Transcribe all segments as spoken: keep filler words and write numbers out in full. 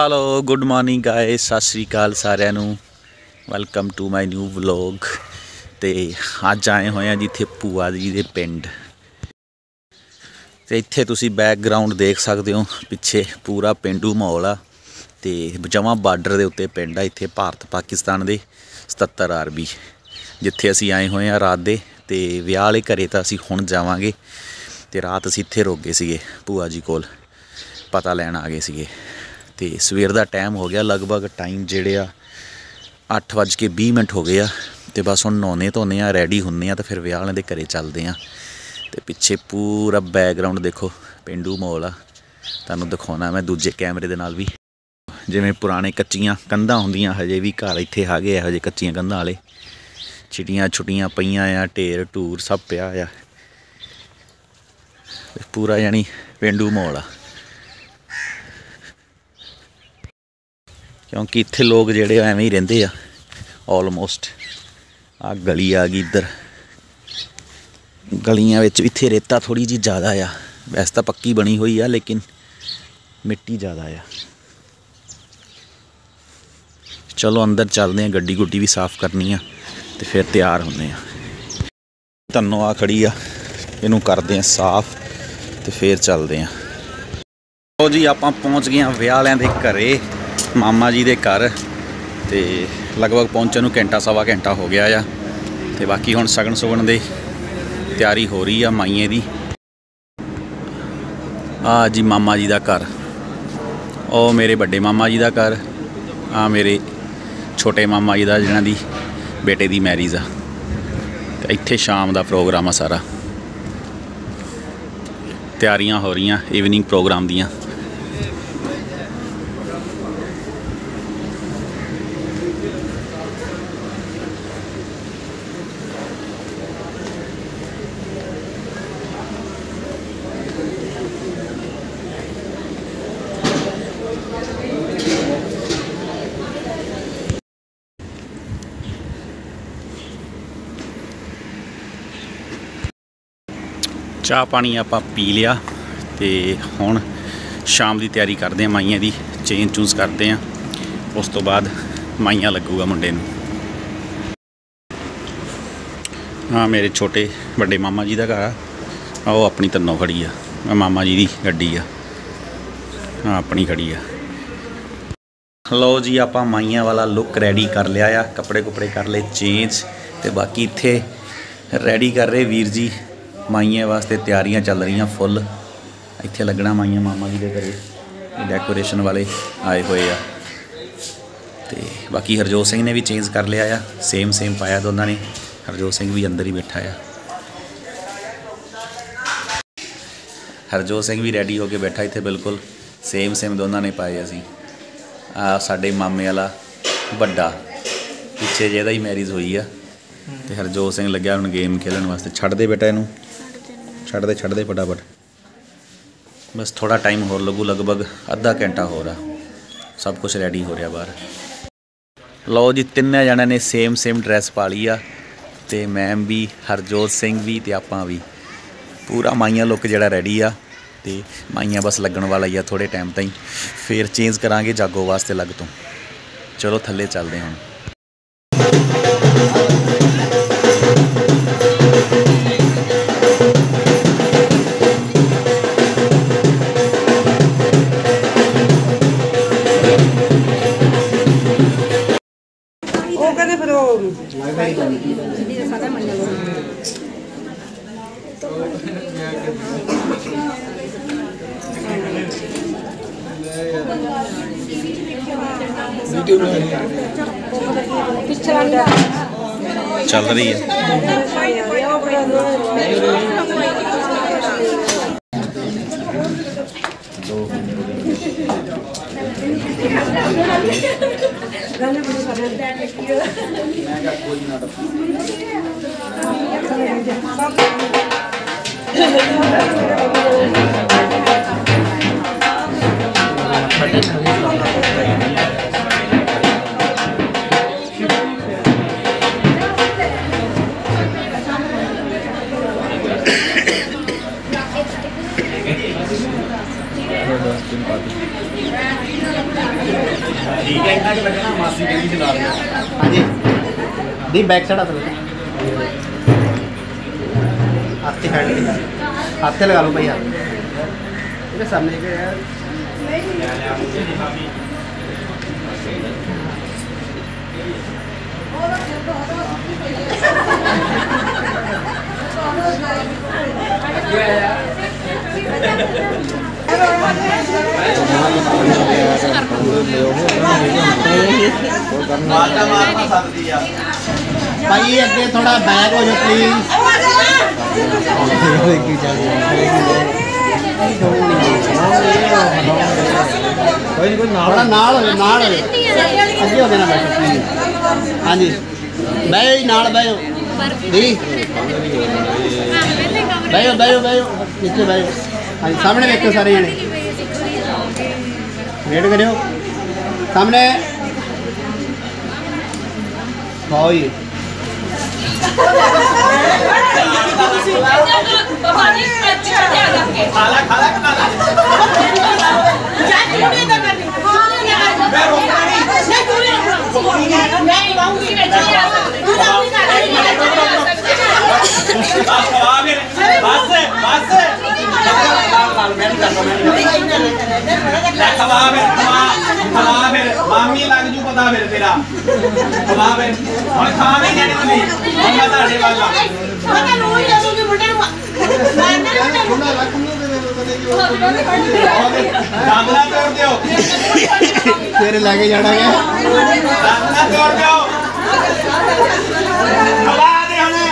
Hello good morning guys, सत श्री अकाल सारिਆਂ ਨੂੰ। Welcome to my new vlog. तो अज आए हुए हैं जिथे भूआ जी के पिंड। तो इत्थे तुसी बैकग्राउंड देख सकते हो, पिछे पूरा पेंडू माहौल आ। तो जमा बार्डर के उत्ते पिंड आ, इत्थे भारत पाकिस्तान के सतहत्तर आर बी जिथे असी आए हुए हैं रात दे। तो विआह वाले घरे तो असी हुण जावांगे। तो रात असी इत्थे रुक गए सीगे, भूआ जी कोल पता लैन आ गए सीगे। तो सवेर का टाइम हो गया, लगभग टाइम जेड़े आ अठ वज के बीह मिनट हो गए आ। तो बस हुण नहाने धोने आ, रैडी होने आ, तो फिर विआह वाले दे घरे चलते हैं। तो पिछे पूरा बैकग्राउंड देखो, पेंडू माहौल आ। तुहानूं दिखाउणा मैं दूजे कैमरे दे नाल भी, जिवें पुराने कच्चियां कंधां हुंदियां, हजे भी घर इत्थे आ गए हजे कच्चियां कंधां वाले। चिटियां छुटियां पईयां आ, ढेर ढूर सब पिया आ, पूरा यानी पेंडू माहौल आ। क्योंकि इत्थे लोग जेड़े एवें ही रहिंदे आ ऑलमोस्ट। आ गली आ गई इधर, गलियां विच इत्थे रेता थोड़ी जी ज़्यादा आ। वैसे तो पक्की बनी हुई आ, लेकिन मिट्टी ज़्यादा आ। चलो अंदर चलते हैं, गड्डी गुड्डी भी साफ करनी आ, तो फिर तैयार होने आ। धन्नो आ खड़ी आ, इनू करते हैं साफ, तो फिर चलते हैं। तो जी आप पहुँच गए हैं विआह वालियां दे घरे, मामा जी के घर। तो लगभग पहुँचने घंटा सवा घंटा हो गया आ। तो बाकी हुण सगन सुगन दे तैयारी हो रही है माइए दी। आ जी मामा जी का घर, ओ मेरे बड़े मामा जी का घर, आ मेरे छोटे मामा जी का जिन्हां दी बेटे की मैरिज आ। तो इत्थे शाम का प्रोग्राम आ, सारा तैयारियां हो रही इवनिंग प्रोग्राम दियां। चाह पानी आप पी लिया, तो हुण शाम की तैयारी करते हैं माइया की, चेंज चूंज करते हैं। उस तो बाद माइया लगूगा मुंडे नूं। हाँ मेरे छोटे बड़े मामा जी का घर आ, वो अपनी तन्नों खड़ी आ, मामा जी की गड्डी आ, हाँ अपनी खड़ी आ। लो जी आप माइया वाला लुक रेडी कर लिया आ, कपड़े कुपड़े कर ले चेंज। तो बाकी इत्थे रेडी कर रहे वीर जी माइया वास्ते, तैयारियां चल रही फुल। इत्थे लगना माइया मामा जी के घरे, डेकोरेशन वाले आए हुए आ। तो बाकी हरजोत सिंह ने भी चेंज कर लिया आ, सेम सेम पाया दोनों ने। हरजोत सिंह भी अंदर ही बैठा है, हरजोत सिंह भी रेडी होके बैठा इत्थे, बिल्कुल सेम सेम दोनों ने पाए। असी आ साडे मामे वाला बड़ा पिछे जिहदा ही मैरिज हुई आ। तो हरजोत सिंह लग्या हुण गेम खेलण वास्ते। छड्ड दे बेटा इनू, छड्ड दे छड्ड दे फटाफट। बस थोड़ा टाइम होर लगू, लगभग अद्धा घंटा हो रहा, सब कुछ रेडी हो रहा बाहर। लो जी तिन्ने जणिਆਂ ने सेम सेम ड्रैस पा ली आ, तो मैम भी हरजोत सिंह भी तो आपां भी, पूरा माइया लुक जिहड़ा रेडी आ। तो माइया बस लगन वाला ही आ, थोड़े टाइम ताईं फिर चेंज करांगे जागो वास्ते लग तो। चलो थल्ले चलते हैं हुण। चल रही है लैके बैठे ना मासी के चला रहे हैं। हाँ जी दी बैक साइड हाथ हाथ हैंड हाथ लगा लो भाई हाथ मेरे सामने के यार भाई अगे थोड़ा बैक हो जाओ प्लीज थोड़ा नाल हो नाल अगे हो देना बैठो प्लीज। हाँ जी बहो नाल बहो दी बहो बहो बहो नीचे बहो। हाँ जी सामने देखो सारे जने वेट करो सामने खाओ जी मामी लग जू पता फिर तेरा खवा फिर हम खा नहीं देनी तुझे हम मैं ताड़े वाला मैं रोई जाऊंगी मुंडे नु दादला तोड़ दियो तेरे लागे जाना है दादला तोड़ दियो खवा दे हमें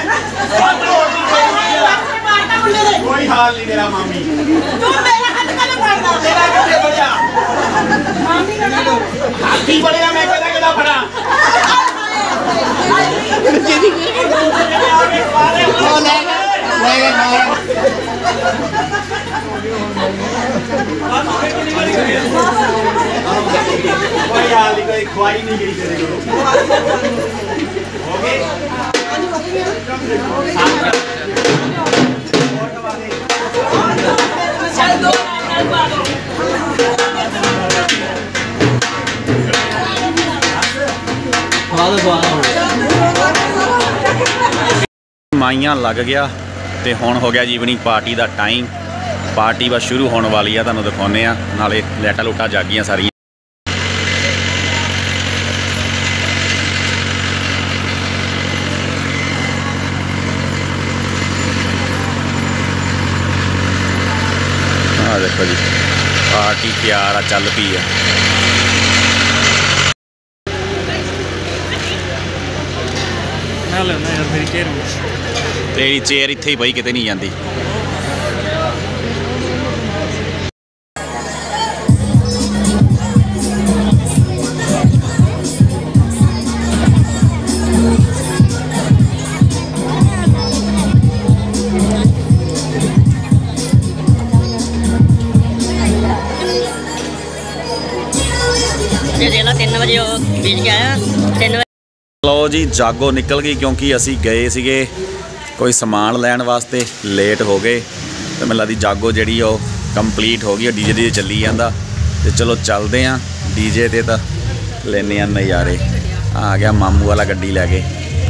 कोई हाल नहीं तेरा मामी तू मेरा हाथ कने पड़ना तेरा कैसे बढ़िया मामी का हाथी बढ़िया मैं कहता कहता फड़ा कोई हाल नहीं कोई ख्वाही नहीं गई तेरे को हो गए ਮਾਈਆਂ ਲੱਗ ਗਿਆ ਤੇ ਹੁਣ ਹੋ ਗਿਆ ਜੀ ਇਵਨਿੰਗ ਪਾਰਟੀ ਦਾ ਟਾਈਮ। ਪਾਰਟੀ ਬਸ ਸ਼ੁਰੂ ਹੋਣ ਵਾਲੀ ਆ, ਤੁਹਾਨੂੰ ਦਿਖਾਉਂਦੇ ਆ, ਨਾਲੇ ਲੈਟਾਂ ਲੂਟਾਂ ਜਾਗੀਆਂ ਸਾਰੀਆਂ। ਆ ਦੇਖੋ ਜੀ ਪਾਰਟੀ ਤਿਆਰ ਆ, ਚੱਲ ਪਈ ਆ। यार मेरी चेयर तेरी चेयर इत्थे ही पई, किते नहीं जाती। तीन बजे बीच के आया तीन बजे। लो जी जागो निकल गई क्योंकि असी गए सीगे कोई समान लैन वास्ते, लेट हो गए तो मैं लगती जागो जी कंप्लीट हो गई। डीजे डीजे चली जाता तो चलो चलते हैं डीजे ते तो लेने नज़ारे। आ गया मामू वाला गड्डी लैके।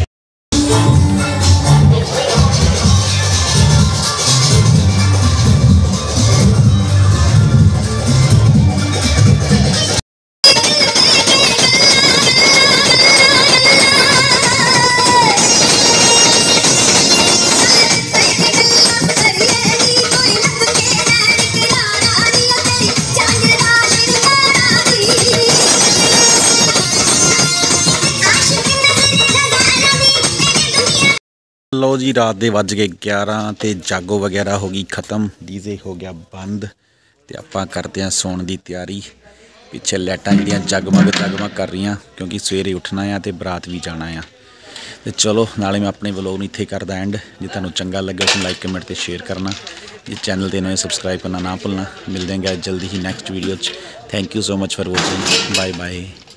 लो जी रात के वज गए ग्यारह तो जागो वगैरह हो गई ख़त्म, डीजे हो गया बंद तो आप करते हैं सोने की तैयारी। पिछे लाइटां जिहड़ियां जगमग जगमग कर रही क्योंकि सवेरे उठना है तो बरात भी जाना है। तो चलो नाले मैं अपने व्लॉग इत्थे करदा एंड। जे तुहानूं चंगा लगे तो लाइक कमेंट तो शेयर करना, ये चैनल ते नए सब्सक्राइब करना ना भुलना। मिलते हैं जल्दी ही next video. Thank you so much for watching, bye bye.